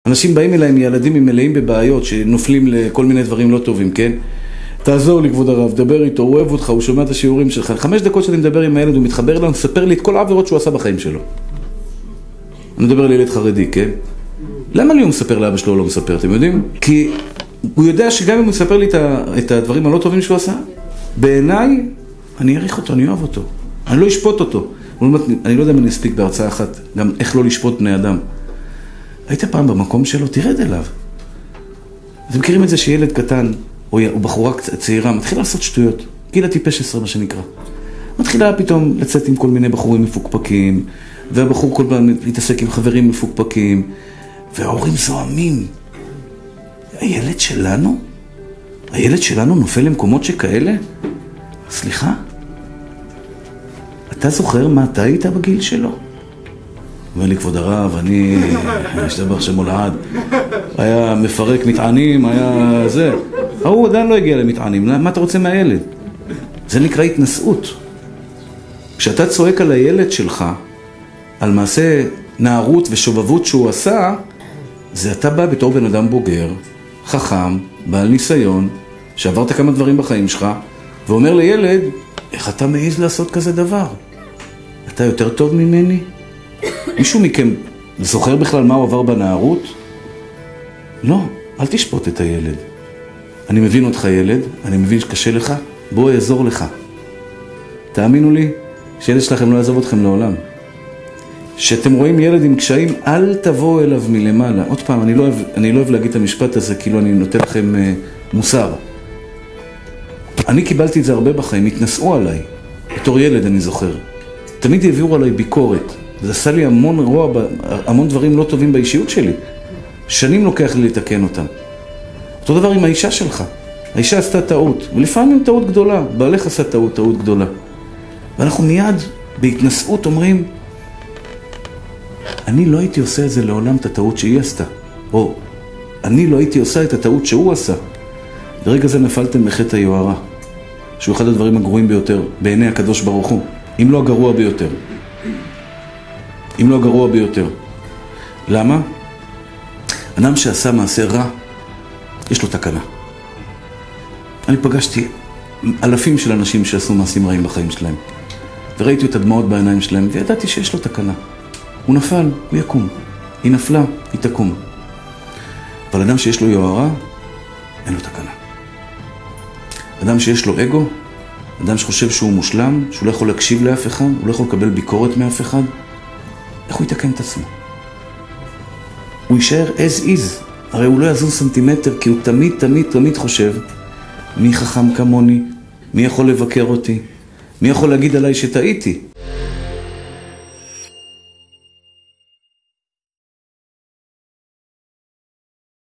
אנשים באים אליי ילדים מלאים בבעיות שנופלים לכל מיני דברים לא טובים, כן? תעזור לי כבוד הרב, דבר איתו, הוא אוהב אותך, הוא שומע את השיעורים שלך. 5 דקות שאני מדבר עם הילד, הוא מתחבר אליי, הוא מספר לי את כל העבירות שהוא עשה בחיים שלו. אני מדבר על ילד חרדי, כן? למה לי הוא מספר לאבא שלו או לא מספר, אתם יודעים? כי הוא יודע שגם אם הוא מספר לי את הדברים הלא טובים שהוא עשה, בעיניי אני אעריך אותו, אני אוהב אותו. אני לא אשפוט אותו. אני לא יודע אם אני אספיק בהרצאה אחת, גם איך לא לשפוט בני אדם. היית פעם במקום שלו, תרד אליו. אתם מכירים את זה שילד קטן, או בחורה צעירה, מתחילה לעשות שטויות. גיל הטיפש 10 מה שנקרא. מתחילה פתאום לצאת עם כל מיני בחורים מפוקפקים, והבחור כל פעם להתעסק עם חברים מפוקפקים, וההורים זועמים. הילד שלנו? הילד שלנו נופל למקומות שכאלה? סליחה? אתה זוכר מה אתה היית בגיל שלו? אומר לי, כבוד הרב, אני משתבח שמולעד, היה מפרק מטענים, היה זה. הוא עדיין לא הגיע למטענים, מה אתה רוצה מהילד? זה נקרא התנשאות. כשאתה צועק על הילד שלך, על מעשה נערות ושובבות שהוא עשה, זה אתה בא בתור בן אדם בוגר, חכם, בעל ניסיון, שעברת כמה דברים בחיים שלך, ואומר לילד, איך אתה מעז לעשות כזה דבר? אתה יותר טוב ממני? מישהו מכם זוכר בכלל מה הוא עבר בנערות? לא, אל תשפוט את הילד. אני מבין אותך ילד, אני מבין שקשה לך, בוא יעזור לך. תאמינו לי, שילד שלכם לא יעזוב אתכם לעולם. שאתם רואים ילד עם קשיים, אל תבואו אליו מלמעלה. עוד פעם, אני לא אוהב להגיד את המשפט הזה, כאילו אני נותן לכם מוסר. אני קיבלתי את זה הרבה בחיים, התנסעו עליי. בתור ילד אני זוכר. תמיד העבירו עליי ביקורת. זה עשה לי המון רוע, המון דברים לא טובים באישיות שלי. שנים לוקח לי לתקן אותם. אותו דבר עם האישה שלך. האישה עשתה טעות, ולפעמים טעות גדולה. בעלך עשה טעות גדולה. ואנחנו מיד בהתנסעות אומרים, אני לא הייתי עושה את זה לעולם את הטעות שהיא עשתה. או, אני לא הייתי עושה את הטעות שהוא עשה. ברגע זה נפלתם בחטא היוהרה, שהוא אחד הדברים הגרועים ביותר בעיני הקדוש ברוך הוא, אם לא הגרוע ביותר. אם לא הגרוע ביותר. למה? אדם שעשה מעשה רע, יש לו תקנה. אני פגשתי אלפים של אנשים שעשו מעשים רעים בחיים שלהם, וראיתי את הדמעות בעיניים שלהם, וידעתי שיש לו תקנה. הוא נפל, הוא יקום. היא נפלה, היא תקום. אבל אדם שיש לו יוהרה, אין לו תקנה. אדם שיש לו אגו, אדם שחושב שהוא מושלם, שהוא לא יכול להקשיב לאף אחד, הוא לא יכול לקבל ביקורת מאף אחד, איך הוא יתקן את עצמו? הוא יישאר as is. הרי הוא לא יזוז סנטימטר, כי הוא תמיד חושב, מי חכם כמוני? מי יכול לבקר אותי? מי יכול להגיד עליי שטעיתי?